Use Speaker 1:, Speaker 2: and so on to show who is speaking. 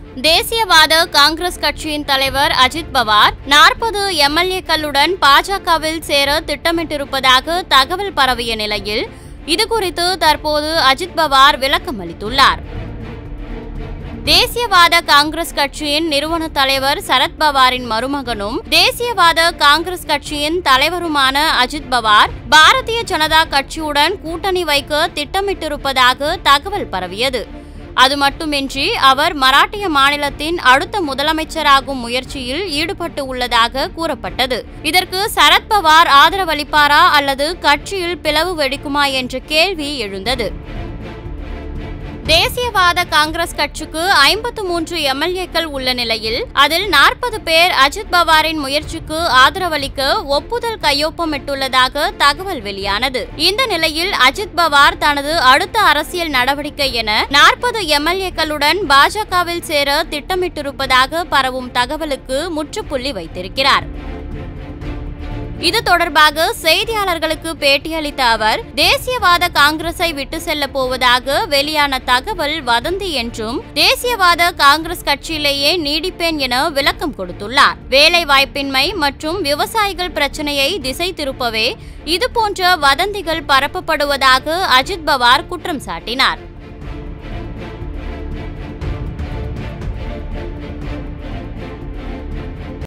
Speaker 1: தேசியவாத காங்கிரஸ் கட்சியின் தலைவர் அஜித் பவார் 40 எம்எல்ஏக்களுடன் பாஜகவில் சேர திட்டமிட்டிருப்பதாக தகவல் பரவிய நிலையில் இதுகுறித்து தற்போது அஜித் பவார் விளக்கம் அளித்துள்ளார். தேசியவாத காங்கிரஸ் கட்சியின் நிறுவன தலைவர் சரத் பவாரின் மருமகனும் தேசியவாத காங்கிரஸ் கட்சியின் தலைவருமான அஜித் பவார் பாரதிய ஜனதா கட்சியுடன் கூட்டணி வைக்க திட்டமிட்டிருப்பதாக தகவல் பரவியது. அது மட்டுமின்றி அவர் மராட்டிய மாநிலத்தின் அடுத்த முதலமைச்சராகும் முயற்சியில் ஈடுபட்டு உள்ளதாக கூறப்பட்டது. இதற்கு சரத் பவார் ஆதரவளிப்பாரா அல்லது கட்சியில் பிளவு வெடிக்குமா என்ற கேள்வி எழுந்தது. தேசியவாத காங்கிரஸ் கட்சிக்கு 53 எம்எல்ஏக்கள் உள்ள நிலையில் அதில் 40 பேர் அஜித் பவாரின் முயற்சிக்கு ஆதரவளிக்க ஒப்புதல் கையொப்பமிட்டுள்ளதாக தகவல் வெளியானது. இந்த நிலையில் அஜித் பவார் தனது அடுத்த அரசியல் நடவடிக்கை என 40 எம்எல்ஏக்களுடன் பாஜகவில் சேர திட்டமிட்டிருப்பதாக பரவும் தகவலுக்கு முற்றுப்புள்ளி வைத்திருக்கிறார். இது தொடர்பாக செய்தியாளர்களுக்கு பேட்டியளித்த அவர் தேசியவாத காங்கிரஸை விட்டு செல்ல போவதாக வெளியான தகவல் வதந்தி என்றும் தேசியவாத காங்கிரஸ் கட்சியிலேயே நீடிப்பேன் என விளக்கம் கொடுத்துள்ளார். வேலை வாய்ப்பின்மை மற்றும் விவசாயிகள் பிரச்சனையை திசை திருப்பவே இதுபோன்ற வதந்திகள் பரப்பப்படுவதாக அஜித் பவார் குற்றம் சாட்டினார்.